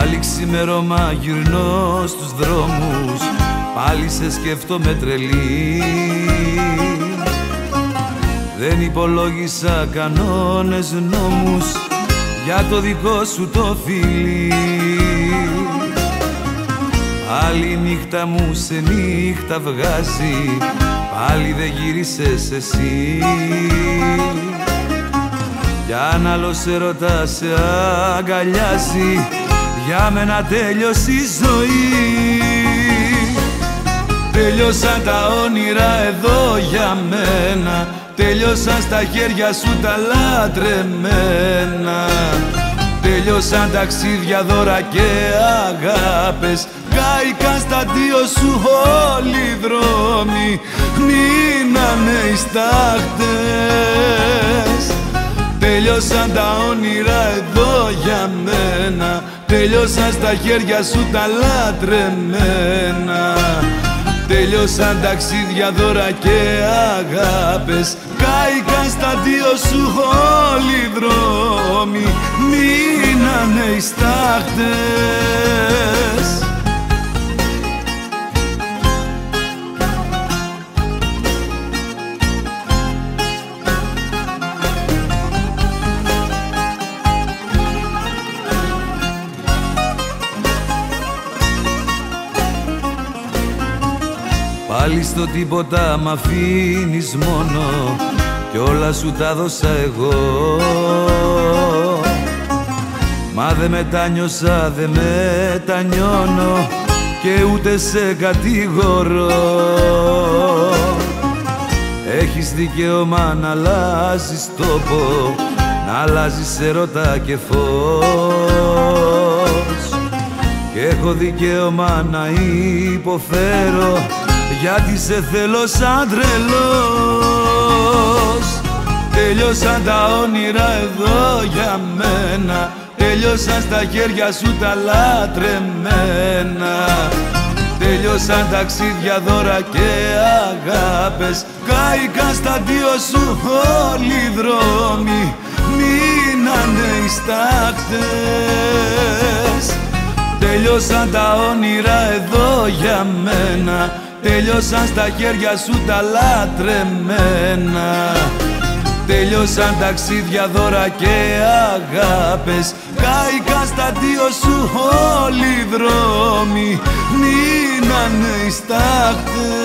Πάλι ξημέρωμα γυρνώ στους δρόμους, πάλι σε σκέφτομαι τρελή. Δεν υπολόγισα κανόνες, νόμους για το δικό σου το φιλί. Άλλη νύχτα μου σε νύχτα βγάζει, πάλι δεν γύρισες εσύ. Κι αν άλλος έρωτα σε αγκαλιάζει, για μένα τέλειωσε η ζωή. Τέλειωσαν τα όνειρα εδώ για μένα, τέλειωσαν στα χέρια σου τα λατρεμένα. Τέλειωσαν ταξίδια, δώρα και αγάπες, κάηκαν στα δύο σου όλοι οι δρόμοι, μείνανε οι στάχτες. Τέλειωσαν τα όνειρα εδώ για μένα, τέλειωσαν στα χέρια σου τα λατρεμένα. Τέλειωσαν ταξίδια, δώρα και αγάπες, κάηκαν στα δύο σου όλοι οι δρόμοι, μείνανε οι στάχτες. Πάλι στο τίποτα μ' αφήνεις μόνο, κι όλα σου τα δώσα εγώ. Μα δε μετάνιωσα, δε μετανιώνω και ούτε σε κατηγορώ. Έχεις δικαίωμα να αλλάζεις τόπο, να αλλάζεις έρωτα και φως. Και έχω δικαίωμα να υποφέρω, γιατί σε θέλω σαν τρελός. Τέλειωσαν τα όνειρα εδώ για μένα, τέλειωσαν στα χέρια σου τα λατρεμένα. Τέλειωσαν ταξίδια, δώρα και αγάπες, κάηκαν στα δύο σου όλοι οι δρόμοι, μείνανε οι στάχτες. Τέλειωσαν τα όνειρα εδώ για μένα, τέλειωσαν στα χέρια σου τα λατρεμένα. Τέλειωσαν ταξίδια, δώρα και αγάπες, κάηκαν στα δύο σου όλοι οι δρόμοι, μείνανε οι στάχτες.